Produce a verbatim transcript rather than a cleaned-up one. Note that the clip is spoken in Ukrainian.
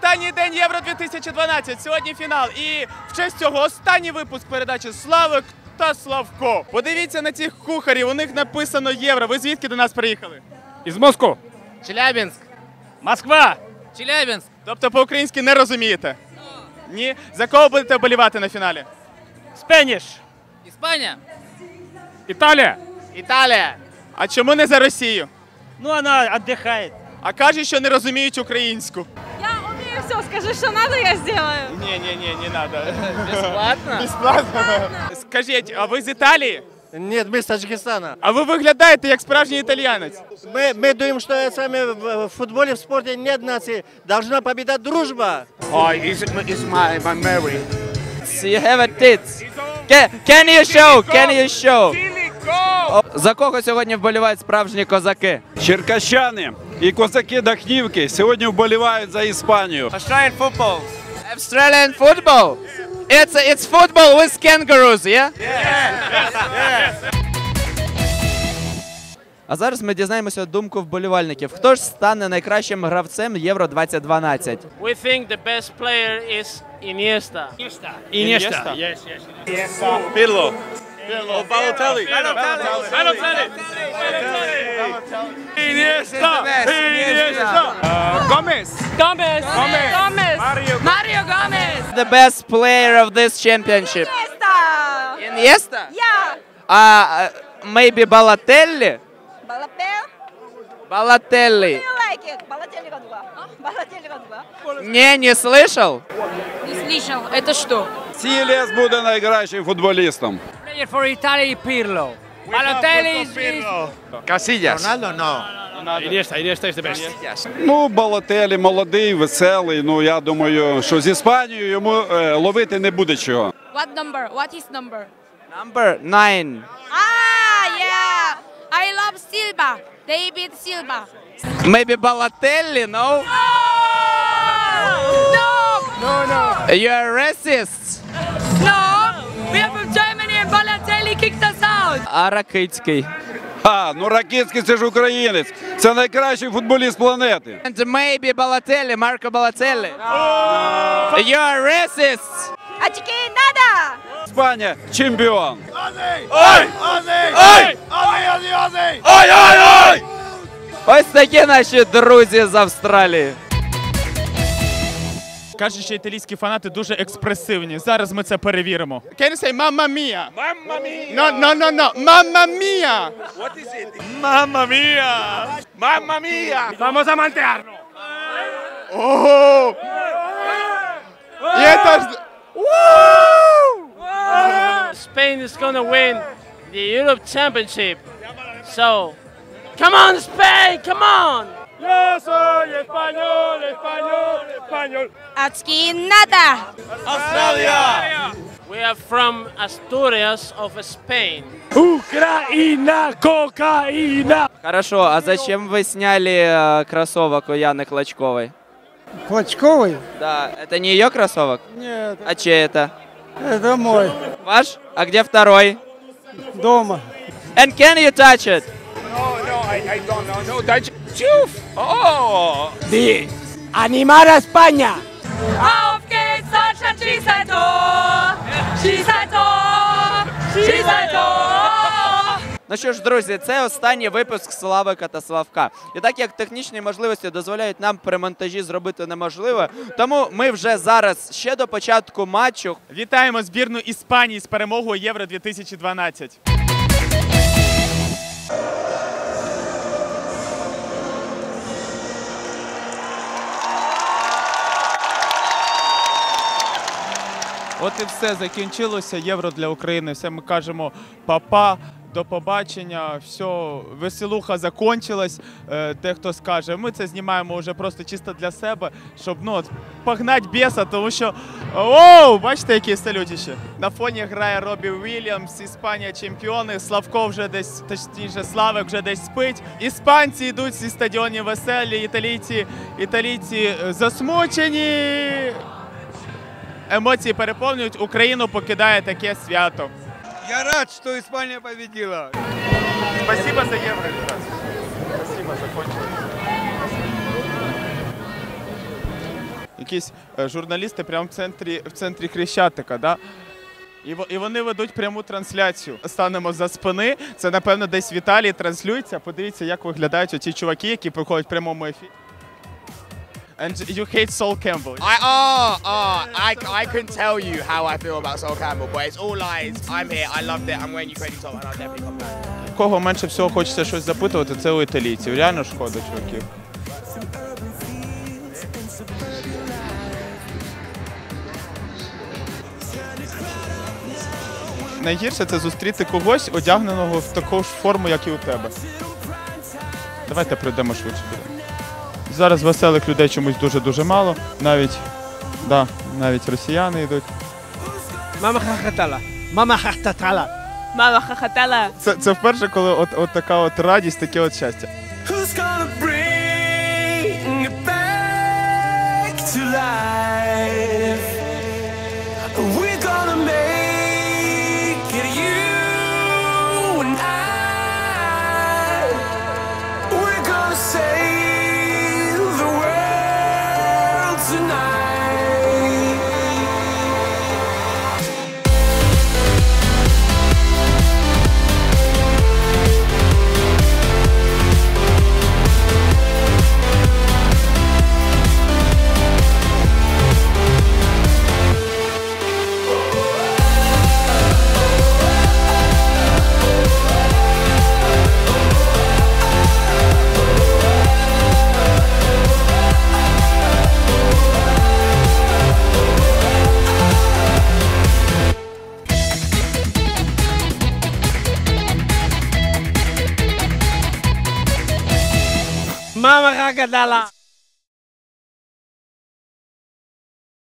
Останній день Євро дві тисячі дванадцять. Сьогодні фінал. І в честь цього останній випуск передачі Славик та Славко. Подивіться на цих кухарів, у них написано Євро. Ви звідки до нас приїхали? Із Москви. Челябинськ. Москва. Челябинськ. Тобто по-українськи не розумієте? Ні? За кого будете вболівати на фіналі? Спеніш. Іспанія. Італія. Італія. А чому не за Росію? Ну, вона віддихає. А кажуть, що не розуміють українську. Я умею все, скажи, что надо, я сделаю. Ні, ні, ні, не треба. Безплатно? Безплатно? Скажіть, а ви з Італії? Нет, мы с Таджикистана. А ви виглядаєте як справжній італіянець. Мы, мы думаем, что с вами в в футболе, в спорте нет нации. Должна победать дружба. Oh, it's, it's my, my Mary. You have a tits. Can, can you show? Can you show? О, за кого сьогодні вболівають справжні козаки? Черкащани і козаки Дахнівки сьогодні вболівають за Іспанію. Australian football. Australian football. It's it's football with kangaroos, yeah? А зараз ми дізнаємося думку вболівальників. Хто ж стане найкращим гравцем Євро двадцять дванадцять? We think the best player is Iniesta. Інєста. Yes, yes. Pirlo. О, Балотелі. Iniesta. Iniesta. Гомес. Gomez. Gomez. Mario Gomez. The best player of this championship. Iniesta. Iniesta? Yeah. Uh, maybe Balotelli? Balotelli. Balotelli. Do you like it? Balotelli Gadula. Balotelli Gadula. Не, не слышал? Не слышал. Это что? Сілес буде найкращим футболістом. Player for Italy, Pirlo. Balotelli is... Casillas. Ronaldo, no. Інєста, Інєста is the best. Ну, Балотелі молодий, веселий. Ну, я думаю, що з Іспанією йому е, ловити не буде чого. What number? What is number? Number nine. Ah, yeah. I love Silva. David Silva. Maybe Balotelli, no? No. No, no. You are racist. No. We are from Germany and Balotelli kicked us out. А Ракицький? А, ну Ракицький це ж українець. Це найкращий футболіст планети. And maybe Balotelli, Marco Balotelli. You are racist. Очки надо. Іспанія чемпіон. Ось такі наші друзі з Австралії. Кажуть, що італійські фанати дуже експресивні. Зараз ми це перевіримо. Can you say mamma mia? Мамма мія! No, no, no, no. Mamma mia! What is it? Mamma mia! Мамма мія! Vamos a mantearlo. Ого! І це ж... Spain is gonna win the Europe Championship. So, come on, Spain! Come on! Yo soy español, español, español. Очки надо. We are from Asturias of Spain. Украина, кокаина. Хорошо, а зачем вы сняли э, кроссовок у Яны Клочковой? Клочковый? Да, это не ее кроссовок? Нет, А чей это? это мой. Ваш? А где второй? Дома. And can you touch it? Di animar a España. Auf geht's, Deutschland, schieß ein Tor! Schieß ein Tor! Schieß ein Tor! Ну що ж, друзі, це останній випуск Славика та Славка. І так як технічні можливості дозволяють нам при монтажі зробити неможливе, тому ми вже зараз, ще до початку матчу, Вітаємо збірну Іспанії з перемогою Євро дві тисячі дванадцять. От і все, закінчилося Євро для України. Все, ми кажемо па-па, до побачення, все, веселуха закончилась. Е, Дехто скаже, ми це знімаємо вже просто чисто для себе, щоб, ну, от, погнать біса, тому що, оу, бачите, які салютіші. На фоні грає Робі Уільямс, Іспанія чемпіони, Славко вже десь, точніше, Славик вже десь спить. Іспанці йдуть зі стадіонів веселі, італійці, італійці засмучені. Емоції переповнюють, Україну покидає таке свято. Я рад, что Испания победила. Спасибо за Євро, ребят. Спасибо, закончили. якісь е, журналісти прямо в центрі, в центрі Хрещатика, да? І, во- і вони ведуть пряму трансляцію. Станемо за спини, це, напевно, десь в Італії транслюється. Подивіться, як виглядають оці чуваки, які проходять в прямому ефірі. And you hate Sol Campbell. I oh oh I I couldn't tell you how I feel about Sol Campbell, but it's all lies. I'm here. I loved it. I'm wearing Ukrainian top, and I'll definitely come back. Кого менше всього хочеться щось запитувати, це у італійців. Реально шкода, чуваків. Найгірше це зустріти когось, одягненого в таку ж форму, як і у тебе. Давайте пройдемо швидше. Зараз веселих людей чомусь дуже-дуже мало. Навіть, да, навіть росіяни йдуть. Мама хахатала. Мама хахатала. Мама хахатала. Це, це вперше, коли от, от така от радість, таке от щастя. Who's gonna bring it back to life? We're gonna make it, you and I. We're gonna save the world tonight. Mama Ragadala.